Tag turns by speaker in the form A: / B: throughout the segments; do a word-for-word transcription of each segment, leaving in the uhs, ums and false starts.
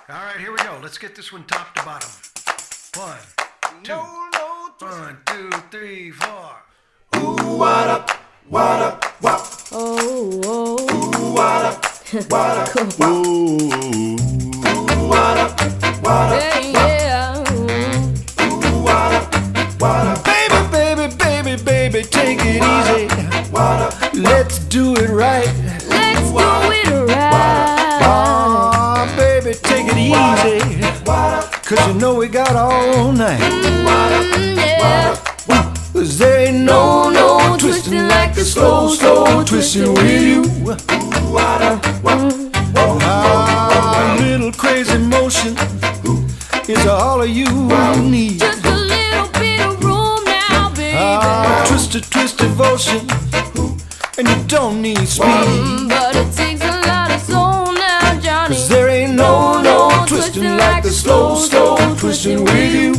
A: All right, here we go. Let's get this one top to bottom. One, two,
B: No, no,
A: one, two, three, four.
B: Ooh, what up, what up, what?
C: Oh, oh.
B: Ooh, what up, what up,
C: Cool.
B: what? Ooh, what up, what up,
C: Yeah, yeah.
B: ooh, what up, what up?
A: Baby, baby, baby, baby, take it easy.
B: What up?
A: Let's do it right.
C: Let's do it right.
A: Aw, baby, take it easy. Cause you know we got all night.
C: Mm, yeah.
A: Cause there ain't no, no twisting like the slow, slow twisting with you. Ah, little crazy motion is all of you need.
C: Just a little bit of room now, baby.
A: Ah, twisted, twisted devotion, and you don't need speed.
C: Mm, but it takes a lot of soul now, Johnny.
A: Cause there ain't no, no twisting like the slow, slow twisting with you.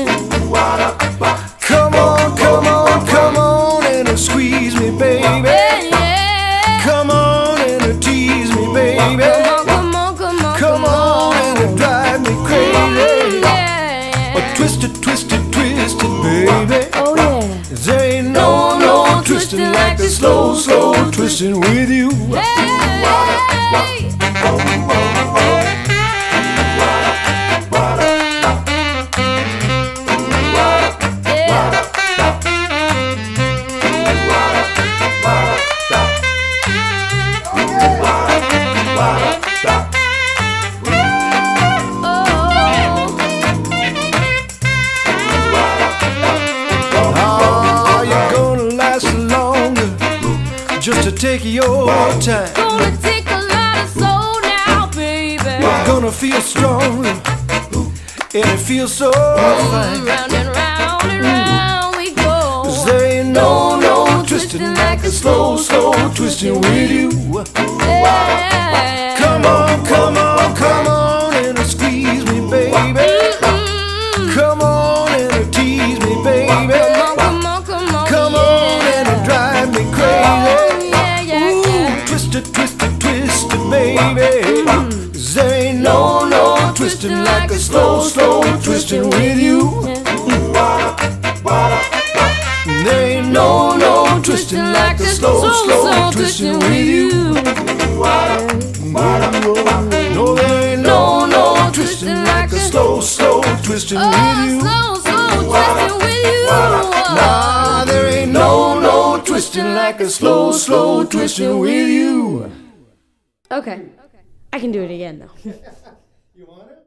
A: Come on, come on, come on and squeeze me, baby.
C: Yeah, yeah.
A: Come on and tease me, baby.
C: Come on, come on, come on,
A: Come on and drive me crazy.
C: Yeah.
A: Oh, twisted, twisted, twisted, baby.
C: Oh, yeah.
A: There ain't no, no twisting like the slow, slow twisting with you.
C: Hey.
A: Oh, you're gonna last longer just to take your time.
C: Gonna take a lot of soul now, baby.
A: Gonna feel stronger and it feels so fine.
C: Round and round and round we go.
A: Cause there ain't no, no twisting like the slow, slow twisting with you.
C: Yeah.
A: Come on, come on, come on and squeeze me, baby.
C: Mm-mm.
A: Come on and tease me, baby.
C: Come on, come on, come on.
A: Come on
C: yeah.
A: and drive me
C: Oh,
A: crazy.
C: yeah, yeah,
A: Ooh,
C: yeah.
A: twisted, twisted, twisted, baby. Cause there ain't no, no twisting like a slow, slow twisting with you. There ain't no, no twisting like a slow, slow twisting with you. No, there ain't no, no twisting like a slow, slow twisting with
C: Oh,
A: you.
C: slow, slow twisting with you.
A: Nah, there ain't no, no twisting like a slow, slow twisting with you.
C: Okay. I can do it again, though.
A: You want it?